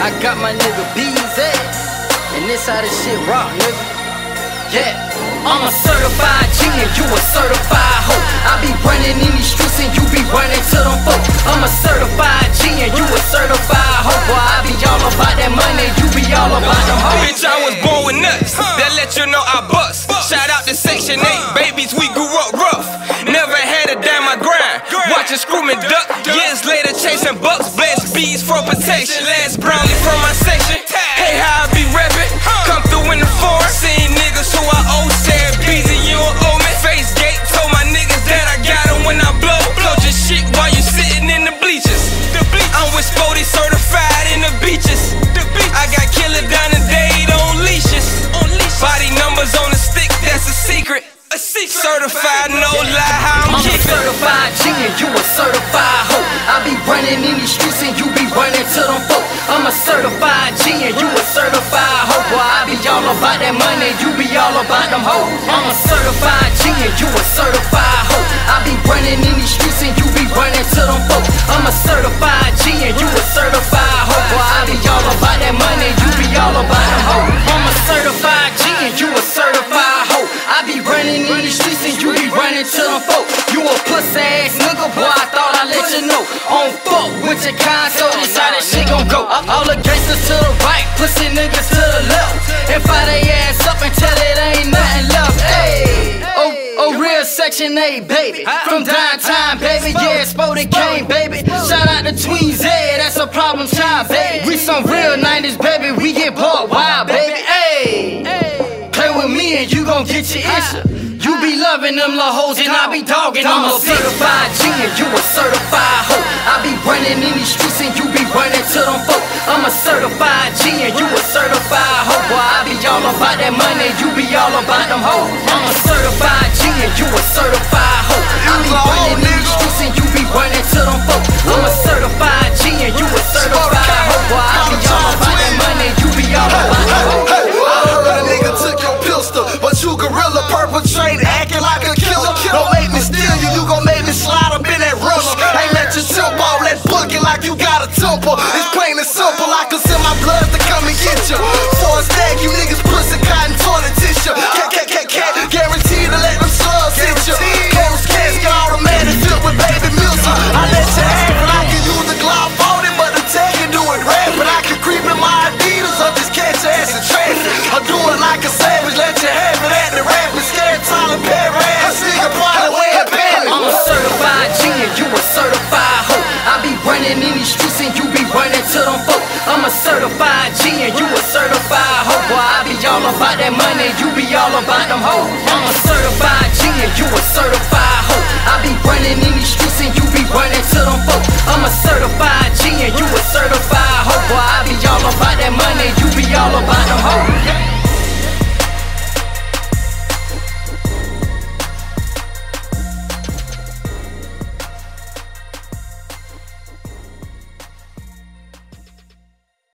I got my nigga BZ, and this how this shit rock, nigga. Yeah, I'm a certified G and you a certified hoe. I be running in these streets and you be running to them folk. I'm a certified G and you a certified hoe. Boy, I be all about that money, you be all about them hoes. Bitch, I was born with nuts, that let you know I bust. Shout out to Section 8, babies, we grew up rough. Never had a dime I grind, watching Screwman duck. Years later chasing bucks, blessed bees for protection. Last brownie from my section, hey how I be rapping. Come through in the forest, seeing niggas who I owe. Said Beezy, you don't owe me. Face gate, told my niggas that I got them when I blow. Blow your shit while you sitting in the bleachers. I'm with Spody certified in the beaches. I got killer down the date on leashes. Body numbers on the stick, that's a secret. Certified, no lie, how I'm kicking. I'm a certified G and you a certified hoe. I be running in these streets and you be running to them folk. I'm a certified G and you a certified hoe. Boy, I be all about that money, you be all about them hoes. I'm a certified G and you a certified hoe. I be running in these streets and you be running to them folk. I'm a certified G and you a certified hoe. Boy, I be all about that money, you be all about them hoes. I'm a certified G and you a certified hoe. I be running in these streets and you be running to them folk. You a pussy ass nigga, boy, I thought I'd let you know. On fuck with your console, this how that shit gon' go. All the gangsters to the right, pussy niggas to the left. And fire they ass up and tell it ain't nothing left. Ayy, oh real Section 8, baby. From downtown, baby, yeah, Spody came, baby. Shout out to Tween Z, that's a problem child, baby. We some real 90s, baby, we get bought wild, baby. Ayy, play with me and you gon' get your issue. You be loving them little hoes and I be dogging. I'm a certified G and you a certified hoe. I be running in these streets and you be running to them folk. I'm a certified G and you a certified hoe. Boy, I be all about that money, you be all about them hoes. I'm a certified G and you a certified hoe. I be running in these streets and you be running to them folk. I'm a certified G and you a certified hoe. Boy, I be all about that money, you be all about them hoes. I heard a nigga took your pistol, but you gorilla perpetrate, acting like a killer. Don't make me steal you, you gon' make me slide up in that rush. Ain't let your tempo all that bucket like you got a temper. It's plain and simple, I can send my blood to come and get you. For a stack, you niggas pussy cotton toilet tissue. Cat, guaranteed to let them slugs hit you. Close casket, automatic filled with baby milk. I let you have it, I can use the Glock 40, but the tag can do it rapid. I can creep in my Adidas up, just catch your ass in traffic. I do it like a savage, let you have it at the rapping. Scared Tyler Perry ass nigga probably wear a panic. I'm a certified G and you a certified hoe. I be running in these streets and you be running to them folk. I'm a certified G and you a certified hoe. Boy, I be all about that money, you be all about them hoes. I'm a certified G and you a certified hoe. I be running in these streets and you be running to them folk.